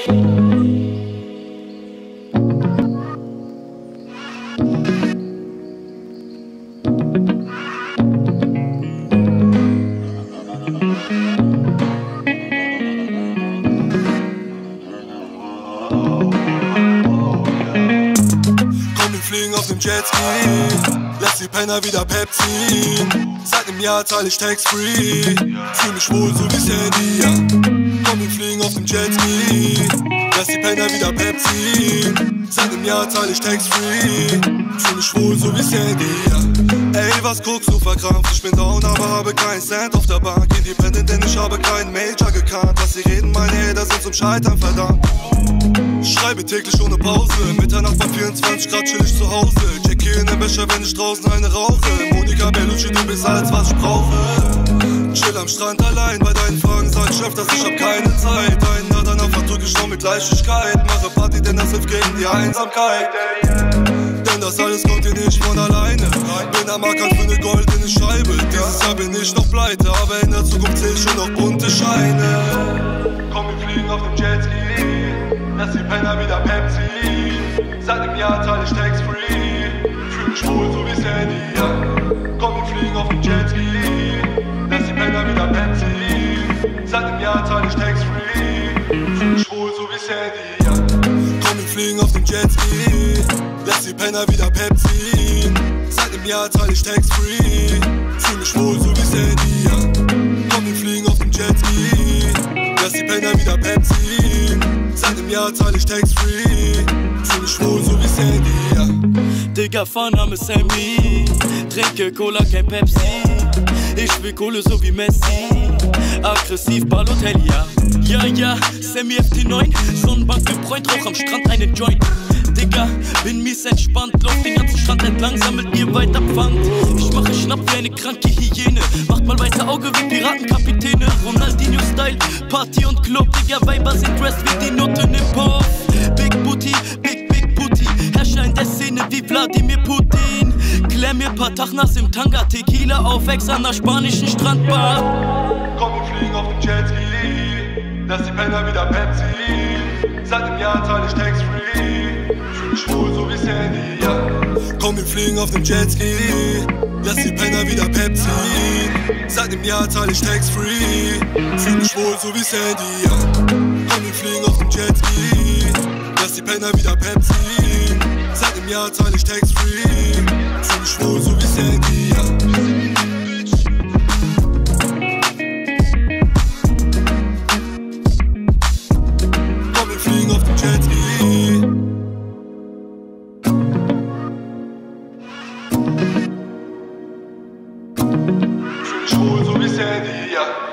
Auf dem Jetski, lass die Penner wieder Pepsi. Seit nem Jahr zahl ich tax-free. Fühl mich wohl so wie Sandy, ja. Komm, wir fliegen auf dem Jetski, lass die Penner wieder Pepsi. Seit nem Jahr zahl ich tax-free. Fühl mich wohl so wie Sandy, ja. Ey, was guckst du verkrampft? Ich bin down, aber habe keinen Cent auf der Bank. Independent, denn ich habe keinen Major gekannt. Was sie reden, meine Hater sind zum Scheitern verdammt. Ich schreibe täglich ohne Pause, Mitternacht bei 24 Grad chill ich zu Hause. Check hier in den Becher, wenn ich draußen eine rauche. Monika Bellucci, du bist alles, was ich brauche. Chill am Strand allein, bei deinen Fragen sag ich öfters, ich hab keine Zeit. Einen danach verdrück ich noch mit Leichtigkeit. Mache Party, denn das hilft gegen die Einsamkeit. Denn das alles kommt hier nicht von alleine. Bin am Ackern für ne goldene Scheibe. Dieses Jahr bin ich noch pleite, aber in der Zukunft zähl ich schon noch bunte Scheine. Komm, wir fliegen auf dem Jetski, lass die Penner wieder Pepsi. Seit dem Jahr zahl ich tax-free. Fühl mich wohl so wie Sandy, ja. Komm, wir fliegen auf dem Jetski, lass die Penner wieder Pepsi. Seit dem Jahr zahl ich tax-free. Fühl mich wohl so wie Sandy, ja. Komm, wir fliegen auf dem Jetski, lass die Penner wieder Pepsi. Seit dem Jahr zahl ich tax-free. Fühl mich wohl so wie Sandy, ja. Komm, wir fliegen auf dem Jetski, lass die Penner wieder Pepsi. Seit dem Jahr zahl ich tax-free. Fühl mich wohl so wie Sandy, ja. Digga, Vorname Sammy. Trinke Cola, kein Pepsi. Ich will Kohle so wie Messi. Aggressiv, Balotelli, ja. Ja, ja, Sammy FT9. Sonnenbank mit Freund, Rauch am Strand, einen Joint. Digga, bin mies entspannt. Lauf den ganzen Strand entlang, sammelt mir weiter Pfand. Ich mache Schnapp wie eine kranke Hyäne. Macht mal weiter Auge wie Piratenkapitäne. Ronaldinho-Style, Party und Club. Digga, Weiber sind dressed wie die Noten im Puff. Big Booty, Big Booty. Herrscher in der Szene wie Wladimir Putin. Klär mir paar Tachnas im Tanga. Tequila auf Ex an der spanischen Strandbar. Komm, wir fliegen auf dem Jetski, lass die Penner wieder Pepsi. Seit dem Jahr zahl ich tax-free. Fühl mich wohl so wie Sandy, ja. Komm, wir fliegen auf dem Jetski, lass die Penner wieder Pepsi. Seit dem Jahr zahl ich tax-free. Fühl mich wohl so wie Sandy, ja. Komm, wir fliegen auf dem Jetski, lass die Penner wieder Pepsi. Seit dem Jahr zahl ich tax-free. Fühl mich wohl so wie Sandy, ja. Auf dem Jetski. Fühl mich wohl so wie Sandy, ja.